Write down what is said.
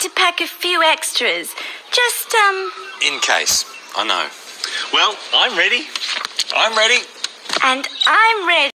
to pack a few extras. Just, In case, I know. Well, I'm ready. I'm ready. And I'm ready.